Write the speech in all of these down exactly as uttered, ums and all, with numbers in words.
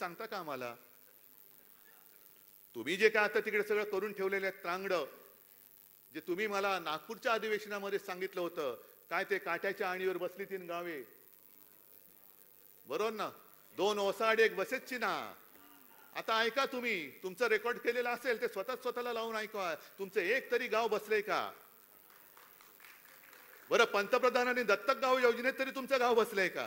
सांगता का आम्हाला? तुम्ही जे काय आता तिकडे सगळं करून ठेवलेले त्रांगड, जे तुम्ही मला नागपूरच्या अधिवेशनामध्ये सांगितलं होतं, काय ते काट्याच्या आणीवर बसली तीन गावे, बरोबर ना? दोन ओसाड एक बसेची ना. आता ऐका, तुम्ही तुमचं रेकॉर्ड केलेलं असेल ते स्वतः स्वतःला लावून ऐका. तुमचं एक तरी गाव बसलंय का? बरं, पंतप्रधानांनी दत्तक गाव योजनेत तरी तुमचं गाव बसलंय का?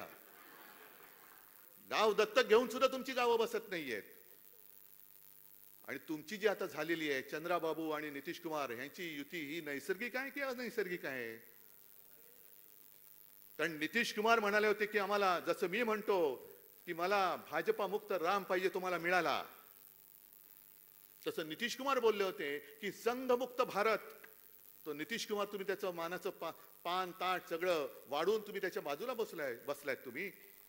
गाव दत्तक घेऊन सुद्धा तुमची गावं बसत नाहीयेत. आणि तुमची जी आता झालेली आहे चंद्राबाबू आणि नितीश कुमार यांची युती, ही नैसर्गिक आहे की अनैसर्गिक आहे? कारण नितीश कुमार म्हणाले होते की आम्हाला, जसं मी म्हणतो की मला भाजपा मुक्त राम पाहिजे, तुम्हाला मिळाला, तसं नितीश कुमार बोलले होते की संघमुक्त भारत. तो नितीश कुमार, तुम्ही त्याचं मानाचं पा, पान ताट सगळं वाढून तुम्ही त्याच्या बाजूला बसलाय बसलायत तुम्ही.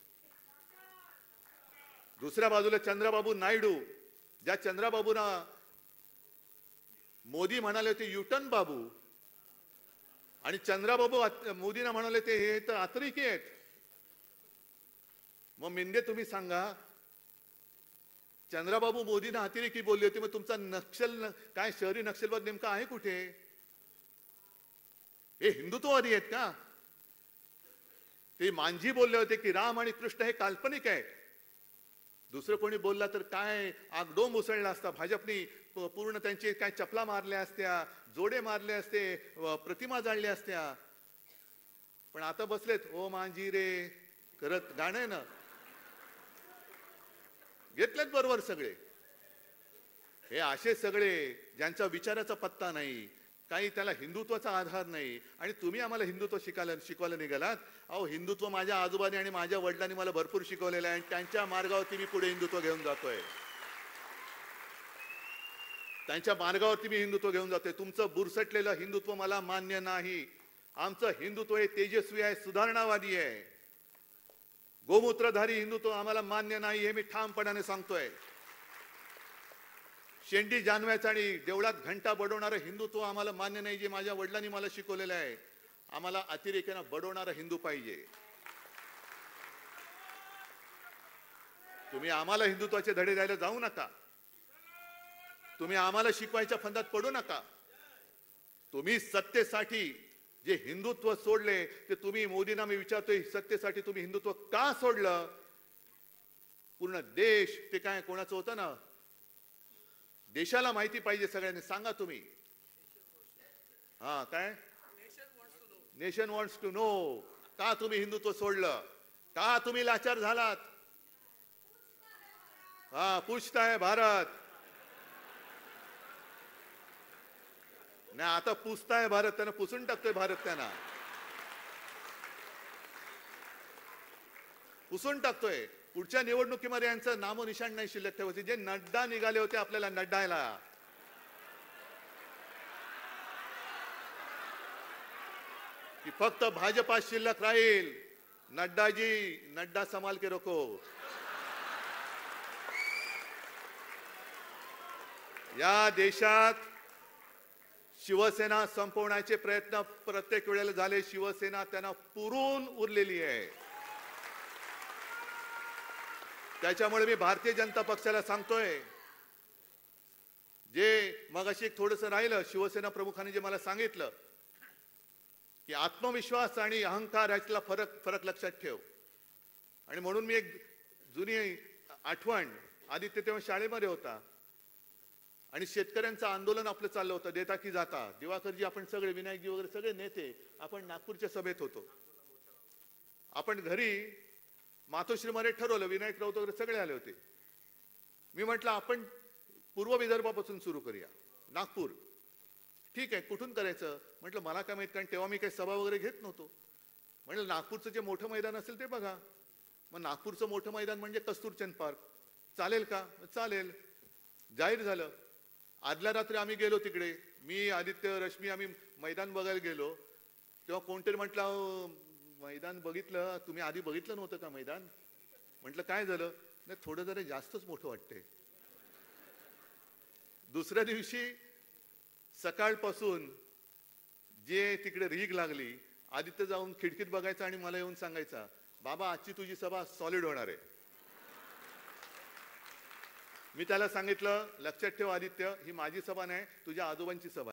दुसऱ्या बाजूला चंद्राबाबू नायडू, ज्या चंद्राबाबूंना मोदी म्हणाले होते युटन बाबू, आणि चंद्राबाबू मोदींना म्हणाले ते हे तर अतिरेकी आहेत. मग मिंदे तुम्ही सांगा, चंद्राबाबू मोदींना अतिरेकी बोलले होते, मग तुमचा नक्षल काय शहरी नक्षलवाद नेमका आहे कुठे? हे हिंदुत्ववादी आहेत का? ते मांझी बोलले होते की राम आणि कृष्ण हे काल्पनिक आहे. दुसरं कोणी बोलला तर काय आगडोंब उसळला असता. भाजपनी पूर्ण त्यांची काय चपला मारल्या असत्या, जोडे मारले असते, प्रतिमा जाळल्या असत्या. पण आता बसलेत ओ मांझी रे करत गाणं आहे ना, घेतलेत बरोबर सगळे. हे असे सगळे ज्यांचा विचाराचा पत्ता नाही, काही त्याला हिंदुत्वाचा आधार नाही, आणि तुम्ही आम्हाला हिंदुत्व शिकायला शिकवायला निघालात. अहो, हिंदुत्व माझ्या आजोबांनी आणि माझ्या वडिलांनी मला भरपूर शिकवलेलं आहे, आणि त्यांच्या मार्गावरती मी पुढे हिंदुत्व घेऊन जातोय. त्यांच्या मार्गावरती मी हिंदुत्व घेऊन जातोय. तुमचं बुरसटलेलं हिंदुत्व मला मान्य नाही. आमचं हिंदुत्व हे तेजस्वी आहे, सुधारणावादी आहे. गोमूत्रधारी हिंदुत्व आम्हाला मान्य नाही, हे मी ठामपणाने सांगतोय. शेंडी जानव्याचं आणि देवळात घंटा बडवणारं हिंदुत्व आम्हाला मान्य नाही, जे माझ्या वडिलांनी मला शिकवलेलं आहे. आम्हाला अतिरेक्यानं बडवणारा हिंदू पाहिजे. तुम्ही आम्हाला हिंदुत्वाचे धडे द्यायला जाऊ नका. तुम्ही आम्हाला शिकवायच्या फंदात पडू नका. तुम्ही सत्तेसाठी जे हिंदुत्व सोडले ते तुम्ही, मोदींना मी विचारतोय, सत्तेसाठी तुम्ही हिंदुत्व का सोडलं? पूर्ण देश ते काय कोणाचं होतं ना, देशाला माहिती पाहिजे. सगळ्यांनी सांगा तुम्ही. हा, काय नेशन वॉन्ट्स टू नो. का तुम्ही हिंदुत्व सोडलं? का तुम्ही लाचार झालात? हा, पूछता है भारत. नाही, आता पुसता है भारत. त्यांना पुसून टाकतोय भारत. त्यांना पुसून टाकतोय. पुढच्या निवडणुकीमध्ये यांचं नामोनिशाण नाही शिल्लक ठेवायचे. जे नड्डा निघाले होते आपल्याला नड्डायला, की फक्त भाजपा शिल्लक राहील. नड्डाजी, नड्डा संभाल के रखो. या देशात शिवसेना संपवण्याचे प्रयत्न प्रत्येक वेळेला झाले. शिवसेना त्यांना पुरून उरलेली आहे. त्याच्यामुळे मी भारतीय जनता पक्षाला सांगतोय, जे मगाशी थोडंसं राहिलं, शिवसेना प्रमुखांनी जे मला सांगितलं की आत्मविश्वास आणि अहंकार यातला फरक फरक लक्षात ठेव. आणि म्हणून मी एक जुनी आठवण, आदित्य तेव्हा शाळेमध्ये होता आणि शेतकऱ्यांचं आंदोलन आपलं चाललं होतं, देता की जाता. दिवाकरजी, आपण सगळे, विनायकजी वगैरे सगळे नेते आपण नागपूरच्या सभेत होतो. आपण घरी मातोश्रीमध्ये ठरवलं, विनायक राऊत वगैरे सगळे आले होते. मी म्हटलं आपण पूर्व विदर्भापासून सुरू करूया, नागपूर. ठीक आहे, कुठून करायचं? म्हटलं मला काय माहित, कारण तेव्हा मी काही सभा वगैरे घेत नव्हतो. म्हटलं नागपूरचं जे मोठं मैदान असेल ते बघा. मग नागपूरचं मोठं मैदान म्हणजे कस्तुरचंद पार्क. चालेल का? चालेल. जाहीर झालं. आदल्या रात्री आम्ही गेलो तिकडे, मी, आदित्य, रश्मी, आम्ही मैदान बघायला गेलो. तेव्हा कोणतरी म्हटलं, मैदान बघितलं तुम्ही? आधी बघितलं नव्हतं का मैदान? म्हटलं काय झालं? नाही, थोडं जरा जास्तच मोठं वाटतंय. दुसऱ्या दिवशी सकाळपासून जे तिकडे रीग लागली, आदित्य जाऊन खिडकीत बघायचा आणि मला येऊन सांगायचा, बाबा आजची तुझी सभा सॉलिड होणार आहे. मी त्याला सांगितलं, लक्षात ठेव आदित्य, ही माझी सभा नाही, तुझ्या आजोबांची सभा आहे.